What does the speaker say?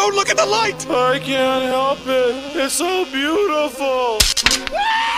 Don't look at the light! I can't help it. It's so beautiful. Ah!